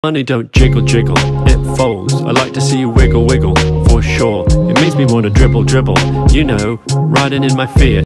Money don't jiggle jiggle, it folds. I like to see you wiggle wiggle, for sure. It makes me wanna dribble dribble, you know, riding in my Fiat.